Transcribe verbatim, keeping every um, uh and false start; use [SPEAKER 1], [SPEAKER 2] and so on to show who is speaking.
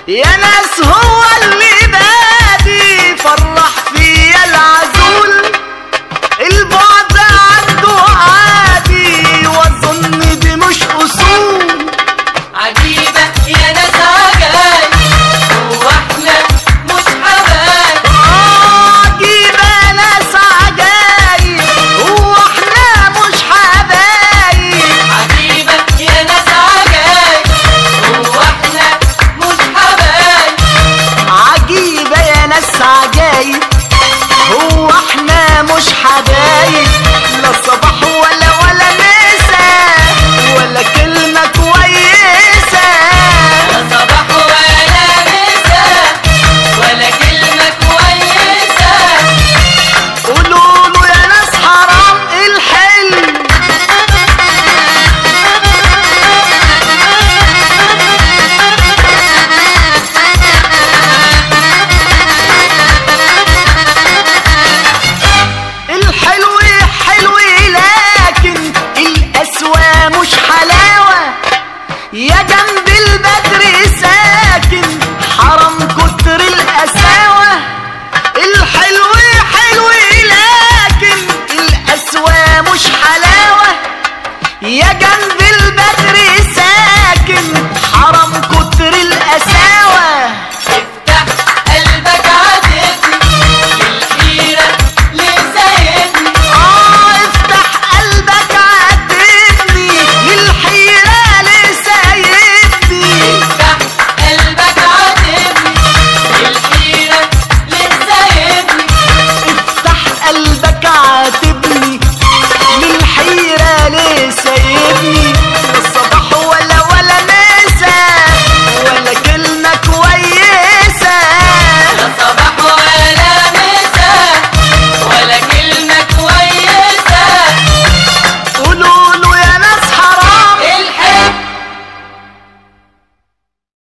[SPEAKER 1] يا ناس هو اللي بادي فرح فيا العزول، البعد عنده عادي واظن دي مش اصول.
[SPEAKER 2] عجيبة يا ناس عجايب، هو احنا مش حبايب.
[SPEAKER 1] اه عجيبة يا ناس عجايب، هو احنا مش حبايب.
[SPEAKER 2] عجيبة يا ناس عجايب، هو احنا مش حبايب.
[SPEAKER 1] عجيبة يا ناس عجايب، هو احنا مش حبايب. لا صباح ولا ولا مسا ولا كلمة كويسة.
[SPEAKER 2] لا صباح ولا مسا ولا كلمة كويسة.
[SPEAKER 1] قولوله يا ناس حرام الحلم. الحلو حلو لكن القسوة مش حلاوة، يا جنب البدر ساكن حرام كتر القساوة. الحلو حلو لكن القسوة مش حلاوة، يا جنب البدر ساكن حرام كتر القساوة.
[SPEAKER 2] افتح قلبك عاتبني، للحيرة ليه سايبني.
[SPEAKER 1] اه افتح قلبك عاتبني، للحيرة ليه سايبني.
[SPEAKER 2] افتح قلبك عاتبني، للحيرة ليه سايبني.
[SPEAKER 1] افتح قلبك عاتبني